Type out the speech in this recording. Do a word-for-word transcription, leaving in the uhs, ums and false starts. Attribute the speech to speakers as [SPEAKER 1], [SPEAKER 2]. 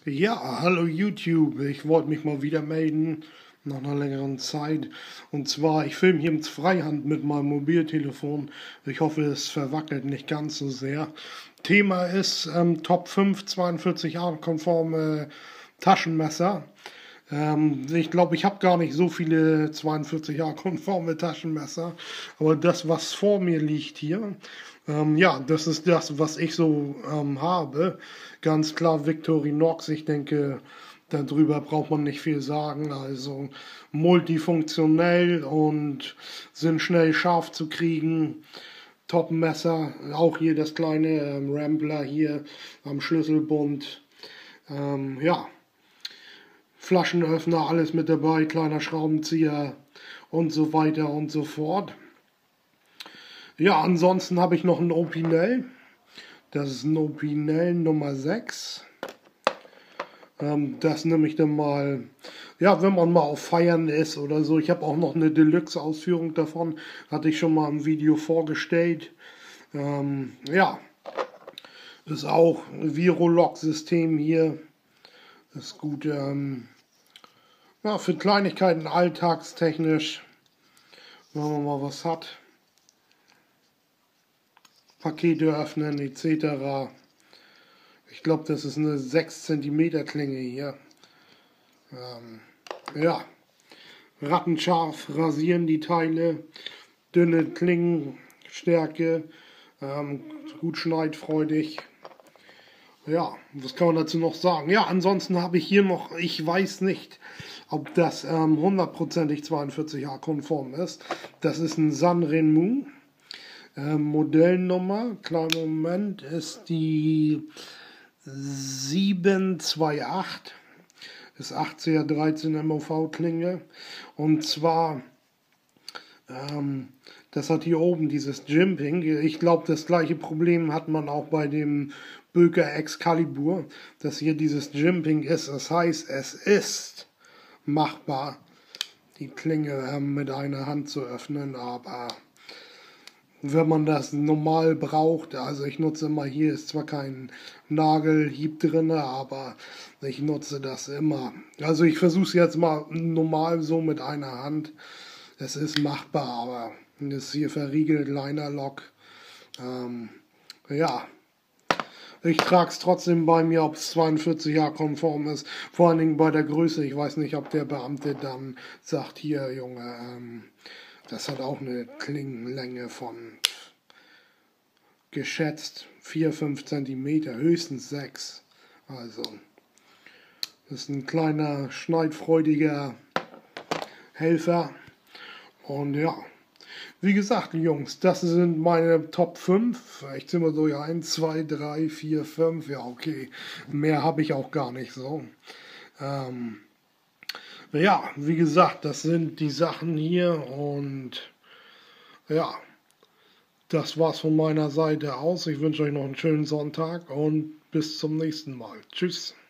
[SPEAKER 1] Ja, hallo YouTube. Ich wollte mich mal wieder melden nach einer längeren Zeit. Und zwar, ich filme hier mit Freihand mit meinem Mobiltelefon. Ich hoffe, es verwackelt nicht ganz so sehr. Thema ist ähm, Top fünf zweiundvierzig A-konforme Taschenmesser. Ähm, ich glaube, ich habe gar nicht so viele zweiundvierzig A-konforme Taschenmesser. Aber das, was vor mir liegt hier, ähm, ja, das ist das, was ich so ähm, habe. Ganz klar Victorinox. Ich denke, darüber braucht man nicht viel sagen. Also multifunktionell und sind schnell scharf zu kriegen. Top-Messer. Auch hier das kleine ähm, Rambler hier am Schlüsselbund. Ähm, ja. Flaschenöffner, alles mit dabei, kleiner Schraubenzieher und so weiter und so fort. Ja, ansonsten habe ich noch ein Opinel. Das ist ein Opinel Nummer sechs. Ähm, das nehme ich dann mal, ja, wenn man mal auf Feiern ist oder so. Ich habe auch noch eine Deluxe-Ausführung davon. Hatte ich schon mal im Video vorgestellt. Ähm, ja, ist auch ein Virolog-System hier. Das ist gut, ähm, ja, für Kleinigkeiten alltagstechnisch, wenn man mal was hat. Pakete öffnen et cetera. Ich glaube, das ist eine sechs Zentimeter Klinge hier. Ähm, ja, rattenscharf rasieren die Teile, dünne Klingenstärke, ähm, gut schneidfreudig. Ja, was kann man dazu noch sagen? Ja, ansonsten habe ich hier noch, ich weiß nicht, ob das ähm, hundertprozentig zweiundvierzig A konform ist. Das ist ein Sanrenmu. Ähm, Modellnummer, kleiner Moment, ist die sieben zwei acht. Ist acht C R dreizehn M O V-Klinge. Und zwar, ähm, das hat hier oben dieses Jimping. Ich glaube, das gleiche Problem hat man auch bei dem Böker Excalibur, dass hier dieses Jimping ist. Das heißt, es ist machbar, die Klinge äh, mit einer Hand zu öffnen, aber wenn man das normal braucht, also ich nutze immer, hier ist zwar kein Nagelhieb drin, aber ich nutze das immer. Also ich versuche es jetzt mal normal so mit einer Hand. Es ist machbar, aber es ist hier verriegelt, Liner Lock. Ähm, ja. Ich trage es trotzdem bei mir, ob es zweiundvierzig A konform ist. Vor allen Dingen bei der Größe. Ich weiß nicht, ob der Beamte dann sagt, hier Junge, ähm, das hat auch eine Klingenlänge von geschätzt vier, fünf Zentimeter, höchstens sechs. Also, das ist ein kleiner, schneidfreudiger Helfer. Und ja, wie gesagt, Jungs, das sind meine Top fünf. Ich zähle mal so, ja, eins, zwei, drei, vier, fünf. Ja, okay, mehr habe ich auch gar nicht so. Ähm, ja, wie gesagt, das sind die Sachen hier und ja, das war's von meiner Seite aus. Ich wünsche euch noch einen schönen Sonntag und bis zum nächsten Mal. Tschüss.